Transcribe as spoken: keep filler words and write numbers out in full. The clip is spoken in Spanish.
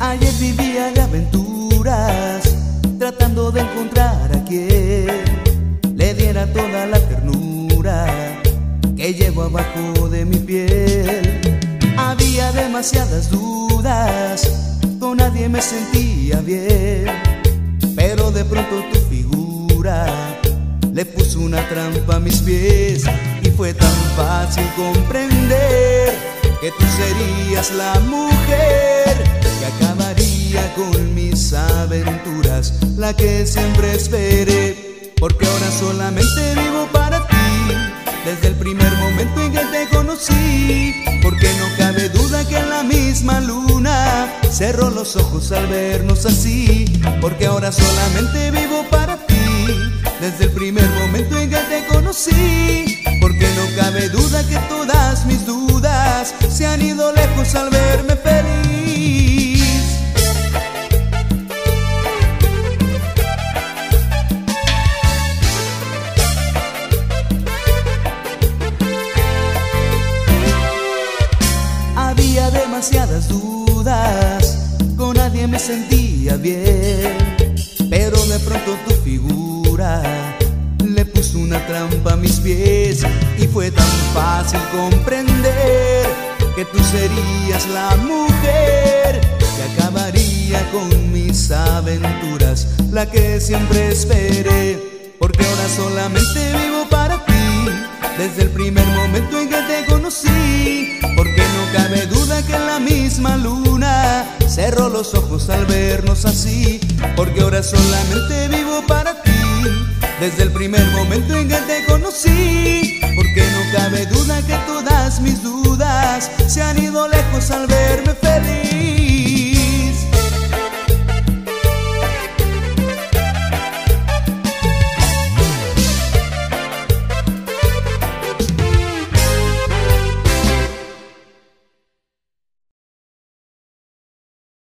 Ayer vivía de aventuras, tratando de encontrar a quien le diera toda la ternura que llevo abajo de mi piel. Había demasiadas dudas, con nadie me sentía bien, pero de pronto tu figura le puso una trampa a mis pies. Y fue tan fácil comprender que tú serías la mujer que acabaría con mis aventuras, la que siempre esperé. Porque ahora solamente vivo para ti, desde el primer momento en que te conocí. Porque no cabe duda que la misma luna cerró los ojos al vernos así. Porque ahora solamente vivo para ti, desde el primer momento en que te conocí. Porque no cabe duda que todas mis dudas se han ido lejos al verme feliz. Había demasiadas dudas, con nadie me sentía bien, pero de pronto tu figura le puso una trampa a mis pies. Y fue tan fácil comprender que tú serías la mujer que acabaría con mis aventuras, la que siempre esperé. Porque ahora solamente vivo para ti, desde el primer momento en que te conocí. Porque no cabe duda que la misma luna cerró los ojos al vernos así. Porque ahora solamente vivo para ti, desde el primer momento en que te conocí. Porque no cabe duda que todas mis dudas se han ido lejos